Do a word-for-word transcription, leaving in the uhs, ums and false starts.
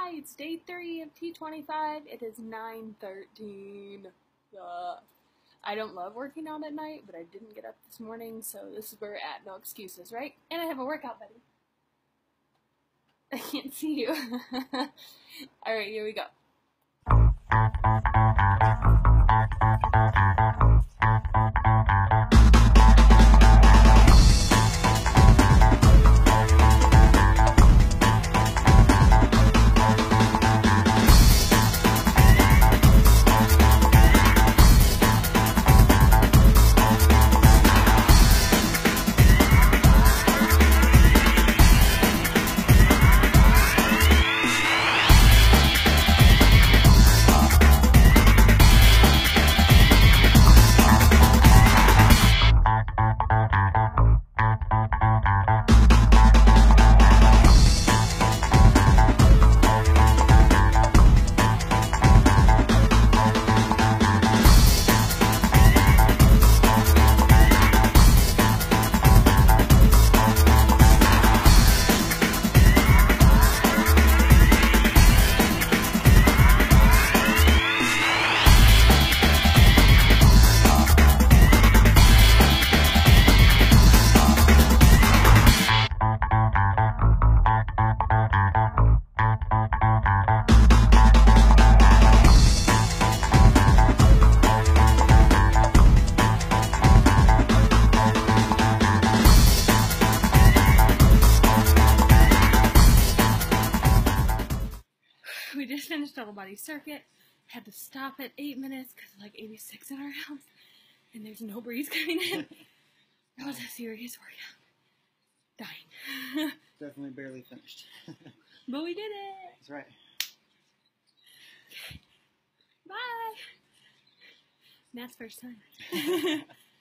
Hi, it's day three of T twenty-five. It is nine thirteen. Uh, I don't love working out at night, but I didn't get up this morning, so this is where we're at. No excuses, right? And I have a workout buddy. I can't see you. Alright, here we go. We just finished Double Body Circuit. Had to stop at eight minutes because it's like eighty-six in our house. And there's no breeze coming in. That was a serious workout. Dying. Definitely barely finished. But we did it. That's right. Bye. Matt's first time.